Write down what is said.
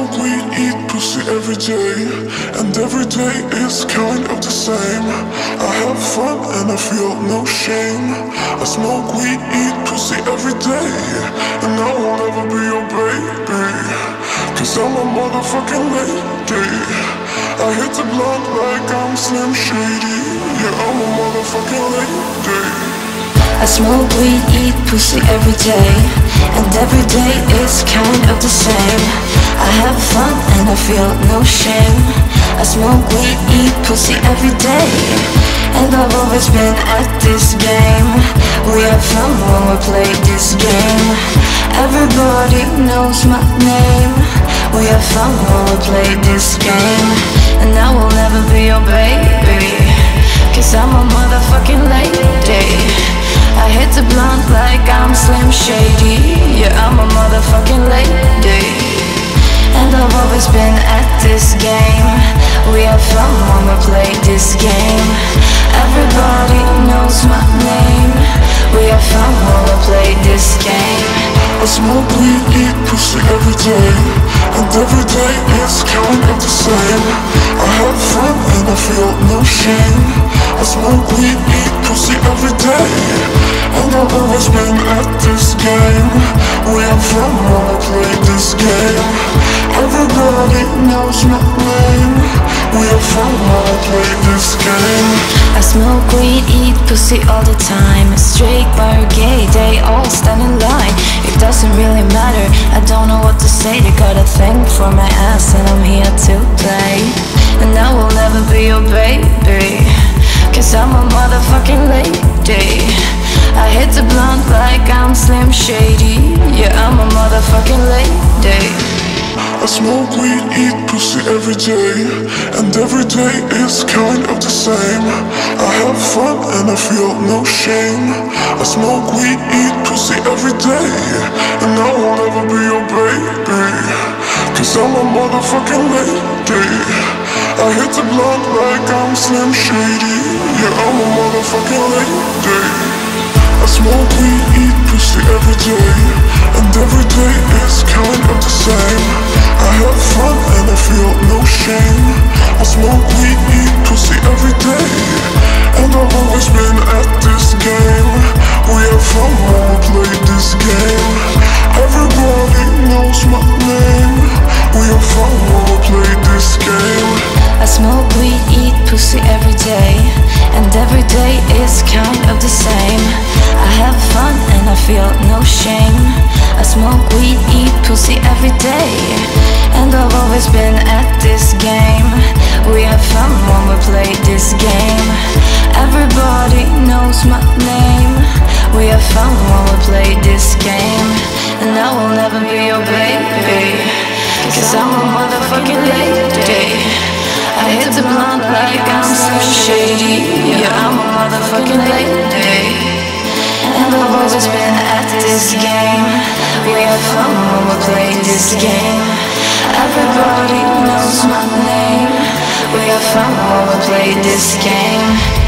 smoke weed, eat pussy every day, and every day is kind of the same. I have fun and I feel no shame. I smoke weed, eat pussy every day, and I won't ever be your baby, cause I'm a motherfucking lady. I hit the blunt like I'm Slim Shady. Yeah, I'm a motherfucking lady. I smoke weed, eat pussy every day, and every day is kind of the same. I have fun and I feel no shame. I smoke weed, eat pussy every day, and I've always been at this game. We have fun when we play this game. Everybody knows my name. We have fun when we play this game, and I will never be your baby, cause I'm a motherfucking lady. I hit the blunt like I'm Slim Shady. Yeah, I'm a motherfucking lady, and I've always been at this game. We have fun when we play this game. Everybody knows my name. We have fun when we play this game. I smoke weed, eat pussy every day, and every day is kind of the same. I have fun and I feel no shame. I smoke weed, eat pussy every day, and I've always been at this game. We have fun when we play this game. Everybody knows my name. We have fun when we play this game. I smoke weed, eat pussy all the time. Straight bar or gay, they all stand in line. It doesn't really matter, I don't know what to say. They got a thing for my ass and I'm here to play. And I will never be your baby, cause I'm a motherfucking lady. I hit the blunt like I'm Slim Shady. Yeah, I'm a motherfucking lady. I smoke weed, eat pussy every day, and every day is kind of the same. I have fun and I feel no shame. I smoke weed, eat pussy every day, and I won't ever be your baby, cause I'm a motherfucking lady. I hit the blunt like I'm Slim Shady. Yeah, I'm a motherfucking lady. I smoke weed, eat pussy every day, and every day is kind of the same. I have fun and I feel no shame. I smoke weed, eat pussy every day, and I've always been at this game. We have fun when we play this game. Everybody knows my name. We have fun when we play this game. I smoke weed, eat pussy every day, and every day is kind of the same. I have fun and I feel no shame. I smoke weed, eat pussy every day, and I've always been at this game. We have fun when we play this game. Everybody knows my name. We have fun when we play this game, and I will never be your baby, cause I'm a motherfucking lady. I hit the blunt like I'm Slim Shady. Yeah, I'm a motherfucking lady, and I've always been at this game. We have fun when we play this game. Everybody knows my name. We have fun when we play this game.